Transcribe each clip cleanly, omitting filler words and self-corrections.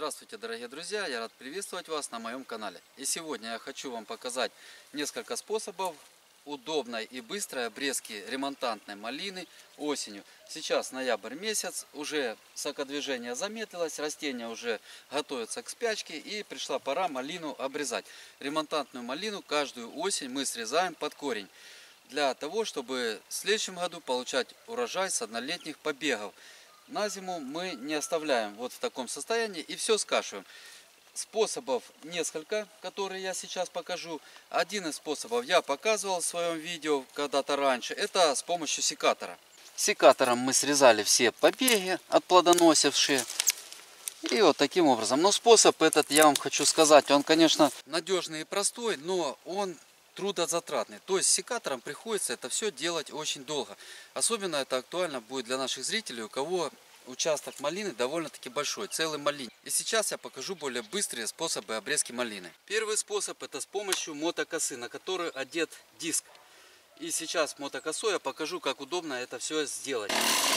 Здравствуйте, дорогие друзья! Я рад приветствовать вас на моем канале. И сегодня я хочу вам показать несколько способов удобной и быстрой обрезки ремонтантной малины осенью. Сейчас ноябрь месяц, уже сокодвижение замедлилось, растения уже готовятся к спячке и пришла пора малину обрезать. Ремонтантную малину каждую осень мы срезаем под корень, для того, чтобы в следующем году получать урожай с однолетних побегов. На зиму мы не оставляем вот в таком состоянии и все скашиваем. Способов несколько, которые я сейчас покажу. Один из способов я показывал в своем видео когда-то раньше. Это с помощью секатора. Секатором мы срезали все побеги отплодоносившие. И вот таким образом. Но способ этот, я вам хочу сказать, он, конечно, надежный и простой, но он трудозатратный. То есть с секатором приходится это все делать очень долго. Особенно это актуально будет для наших зрителей, у кого участок малины довольно-таки большой, целый малин. И сейчас я покажу более быстрые способы обрезки малины. Первый способ — это с помощью мотокосы, на которую одет диск. И сейчас мотокосой я покажу, как удобно это все сделать.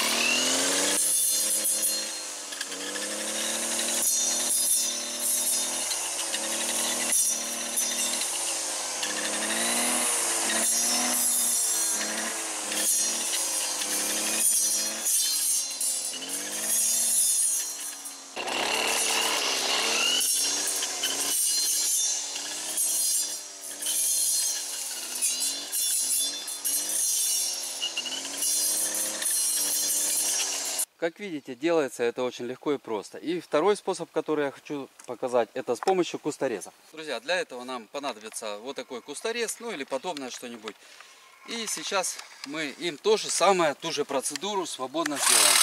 Как видите, делается это очень легко и просто. И второй способ, который я хочу показать, это с помощью кустореза. Друзья, для этого нам понадобится вот такой кусторез, ну или подобное что-нибудь. И сейчас мы им ту же процедуру свободно сделаем.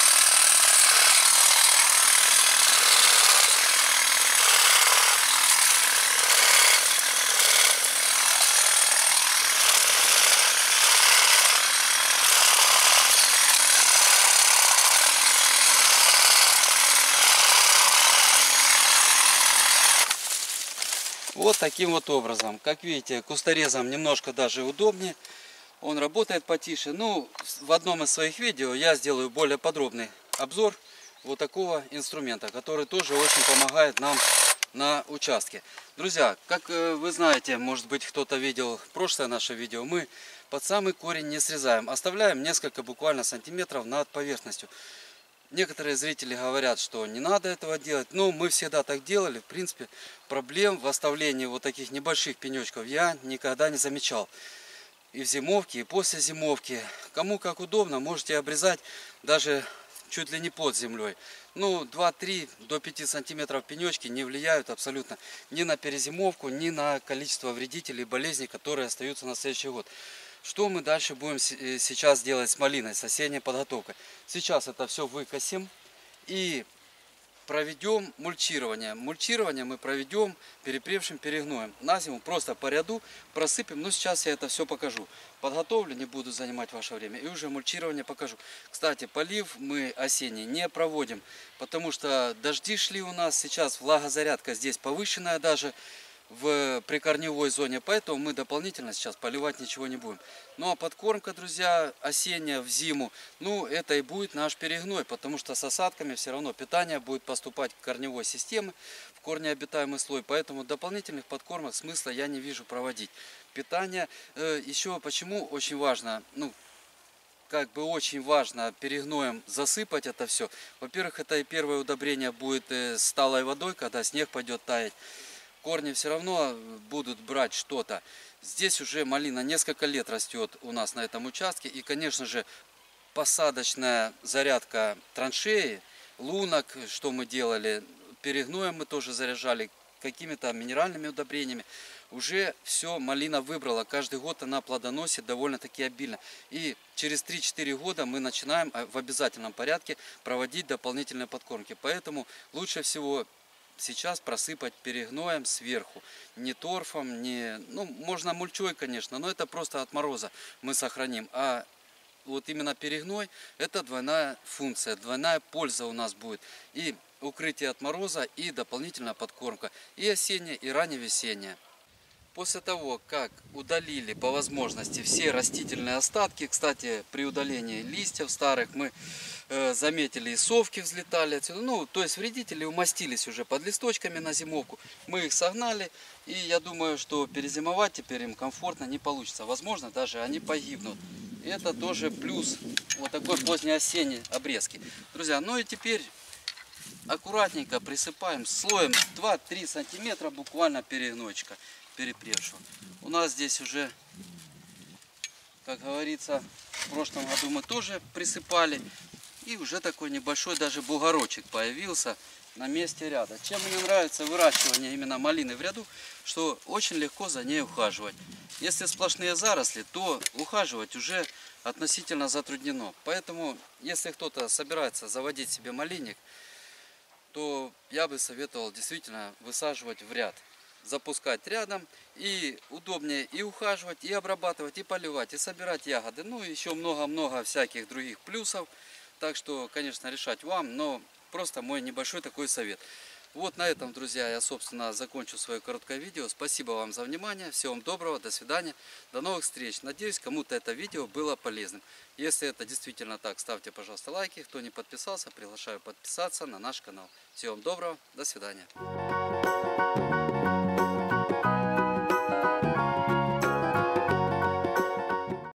Вот таким вот образом. Как видите, кусторезом немножко даже удобнее. Он работает потише. Ну, в одном из своих видео я сделаю более подробный обзор вот такого инструмента, который тоже очень помогает нам на участке. Друзья, как вы знаете, может быть, кто-то видел прошлое наше видео, мы под самый корень не срезаем. Оставляем несколько буквально сантиметров над поверхностью. Некоторые зрители говорят, что не надо этого делать, но мы всегда так делали. В принципе, проблем в оставлении вот таких небольших пенечков я никогда не замечал. И в зимовке, и после зимовки. Кому как удобно, можете обрезать даже чуть ли не под землей. Ну, 2-3 до 5 сантиметров пенечки не влияют абсолютно ни на перезимовку, ни на количество вредителей и болезней, которые остаются на следующий год. Что мы дальше будем сейчас делать с малиной, с осенней подготовкой? Сейчас это все выкосим и проведем мульчирование. Мульчирование мы проведем перепревшим перегноем. На зиму просто по ряду просыпем. Но сейчас я это все покажу. Подготовлю, не буду занимать ваше время. И уже мульчирование покажу. Кстати, полив мы осенний не проводим, потому что дожди шли у нас. Сейчас влагозарядка здесь повышенная даже в прикорневой зоне, поэтому мы дополнительно сейчас поливать ничего не будем. Ну а подкормка, друзья, осенняя в зиму, ну это и будет наш перегной, потому что с осадками все равно питание будет поступать к корневой системе, в корнеобитаемый слой, поэтому дополнительных подкормок смысла я не вижу проводить. Питание, еще почему очень важно, очень важно перегноем засыпать это все. Во-первых, это и первое удобрение будет с талой водой, когда снег пойдет таять. Корни все равно будут брать что-то. Здесь уже малина несколько лет растет у нас на этом участке. И, конечно же, посадочная зарядка траншеи, лунок, что мы делали, перегноем мы тоже заряжали, какими-то минеральными удобрениями. Уже все малина выбрала. Каждый год она плодоносит довольно-таки обильно. И через 3-4 года мы начинаем в обязательном порядке проводить дополнительные подкормки. Поэтому лучше всего сейчас просыпать перегноем сверху. Не торфом, можно мульчой, конечно, но это просто от мороза мы сохраним. А вот именно перегной — это двойная функция, двойная польза у нас будет. И укрытие от мороза, и дополнительная подкормка. И осенняя, и ранневесенняя. После того, как удалили по возможности все растительные остатки, кстати, при удалении листьев старых мы заметили, и совки взлетали отсюда. Ну, то есть вредители умостились уже под листочками на зимовку. Мы их согнали, и я думаю, что перезимовать теперь им комфортно не получится. Возможно, даже они погибнут. И это тоже плюс вот такой позднеосенней обрезки. Друзья, ну и теперь аккуратненько присыпаем слоем 2-3 сантиметра буквально перегнойчика перепревшего. У нас здесь уже, как говорится, в прошлом году мы тоже присыпали. И уже такой небольшой даже бугорочек появился на месте ряда. Чем мне нравится выращивание именно малины в ряду, что очень легко за ней ухаживать. Если сплошные заросли, то ухаживать уже относительно затруднено. Поэтому, если кто-то собирается заводить себе малинник, то я бы советовал действительно высаживать в ряд. Запускать рядом, и удобнее и ухаживать, и обрабатывать, и поливать, и собирать ягоды. Ну и еще много-много всяких других плюсов. Так что, конечно, решать вам, но просто мой небольшой такой совет. Вот на этом, друзья, я, собственно, закончу свое короткое видео. Спасибо вам за внимание. Всего вам доброго, до свидания, до новых встреч. Надеюсь, кому-то это видео было полезным. Если это действительно так, ставьте, пожалуйста, лайки. Кто не подписался, приглашаю подписаться на наш канал. Всего вам доброго, до свидания.